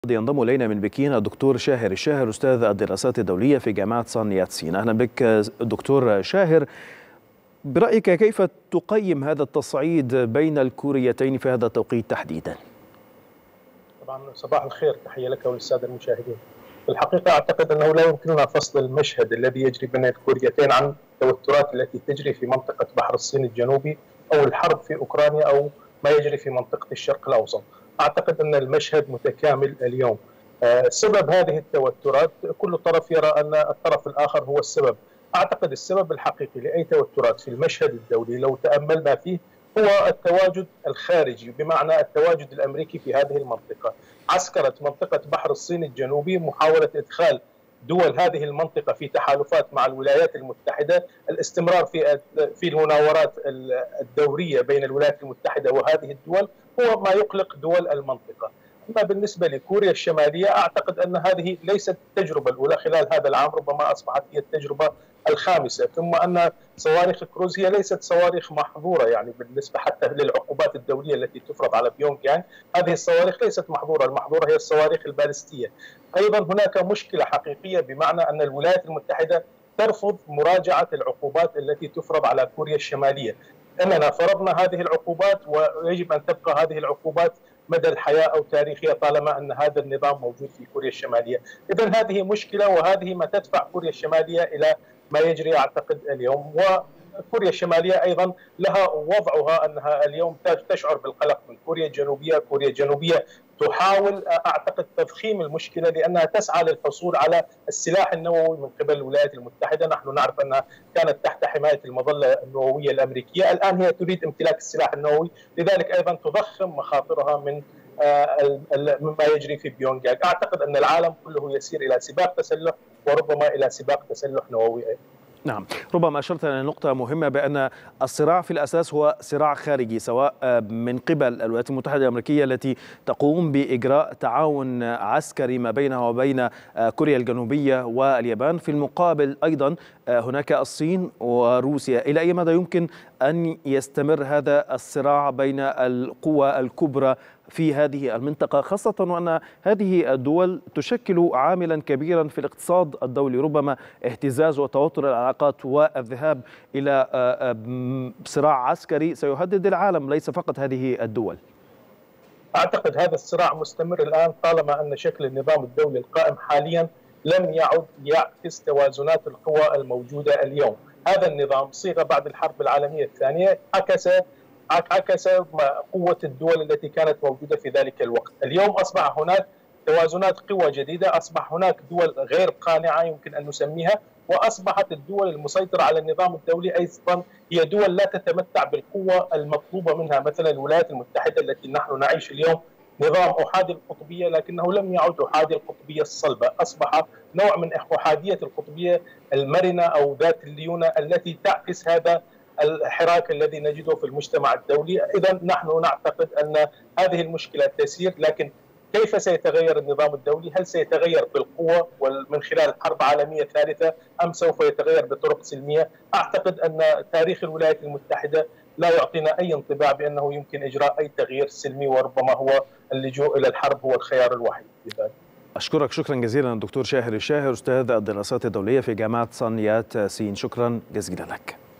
ينضم إلينا من بكين الدكتور شاهر الشاهر أستاذ الدراسات الدولية في جامعة سان ياتسين. أهلا بك دكتور شاهر. برأيك كيف تقيم هذا التصعيد بين الكوريتين في هذا التوقيت تحديدا؟ طبعا صباح الخير، تحية لك وللسادة المشاهدين. في الحقيقة أعتقد أنه لا يمكننا فصل المشهد الذي يجري بين الكوريتين عن التوترات التي تجري في منطقة بحر الصين الجنوبي أو الحرب في أوكرانيا أو ما يجري في منطقة الشرق الأوسط. أعتقد أن المشهد متكامل اليوم. سبب هذه التوترات كل طرف يرى أن الطرف الآخر هو السبب. أعتقد السبب الحقيقي لأي توترات في المشهد الدولي لو تأملنا فيه هو التواجد الخارجي، بمعنى التواجد الأمريكي في هذه المنطقة. عسكرة منطقة بحر الصين الجنوبي، محاولة إدخال دول هذه المنطقة في تحالفات مع الولايات المتحدة، الاستمرار في المناورات الدورية بين الولايات المتحدة وهذه الدول هو ما يقلق دول المنطقة. أما بالنسبة لكوريا الشمالية أعتقد أن هذه ليست التجربة الأولى خلال هذا العام، ربما أصبحت هي التجربة الخامسة. ثم أن صواريخ كروز هي ليست صواريخ محظورة، يعني بالنسبة حتى للعقوبات الدولية التي تفرض على بيونغ يانغ، هذه الصواريخ ليست محظورة، المحظورة هي الصواريخ البالستية. أيضا هناك مشكلة حقيقية، بمعنى أن الولايات المتحدة ترفض مراجعة العقوبات التي تفرض على كوريا الشمالية. أننا فرضنا هذه العقوبات ويجب أن تبقى هذه العقوبات مدى الحياة أو تاريخية طالما أن هذا النظام موجود في كوريا الشمالية. إذن هذه مشكلة، وهذه ما تدفع كوريا الشمالية إلى ما يجري أعتقد اليوم. وكوريا الشمالية أيضا لها وضعها أنها اليوم تشعر بالقلق من كوريا الجنوبية. كوريا الجنوبية تحاول أعتقد تضخيم المشكلة لأنها تسعى للحصول على السلاح النووي من قبل الولايات المتحدة. نحن نعرف أنها كانت تحت حماية المظلة النووية الأمريكية، الآن هي تريد امتلاك السلاح النووي، لذلك أيضا تضخم مخاطرها من مما يجري في بيونغ يانغ. أعتقد أن العالم كله يسير إلى سباق تسلح، وربما إلى سباق تسلح نووي أيضا. نعم، ربما أشرت إلى نقطة مهمة بأن الصراع في الأساس هو صراع خارجي، سواء من قبل الولايات المتحدة الأمريكية التي تقوم بإجراء تعاون عسكري ما بينها وبين كوريا الجنوبية واليابان، في المقابل أيضا هناك الصين وروسيا. إلى أي مدى يمكن أن يستمر هذا الصراع بين القوى الكبرى في هذه المنطقة، خاصة وأن هذه الدول تشكل عاملا كبيرا في الاقتصاد الدولي؟ ربما اهتزاز وتوتر العلاقات والذهاب إلى صراع عسكري سيهدد العالم، ليس فقط هذه الدول. أعتقد هذا الصراع مستمر الآن طالما أن شكل النظام الدولي القائم حاليا لم يعد يعكس توازنات القوى الموجودة اليوم. هذا النظام صيغ بعد الحرب العالمية الثانية، عكس قوة الدول التي كانت موجودة في ذلك الوقت. اليوم أصبح هناك توازنات قوى جديدة، أصبح هناك دول غير قانعة يمكن أن نسميها، وأصبحت الدول المسيطرة على النظام الدولي أيضا هي دول لا تتمتع بالقوة المطلوبة منها، مثلا الولايات المتحدة التي نحن نعيش اليوم نظام أحادي القطبية، لكنه لم يعد أحادي القطبية الصلبة، أصبح نوع من أحادية القطبية المرنة أو ذات الليونة التي تعكس هذا الحراك الذي نجده في المجتمع الدولي. إذا نحن نعتقد أن هذه المشكلة تسير، لكن كيف سيتغير النظام الدولي؟ هل سيتغير بالقوة ومن خلال الحرب العالمية الثالثة أم سوف يتغير بطرق سلمية؟ أعتقد أن تاريخ الولايات المتحدة لا يعطينا أي انطباع بأنه يمكن إجراء أي تغيير سلمي، وربما هو اللجوء إلى الحرب هو الخيار الوحيد لذلك. أشكرك شكرا جزيلا الدكتور شاهر الشاهر أستاذ الدراسات الدولية في جامعة سان يات سين، شكرا جزيلا لك.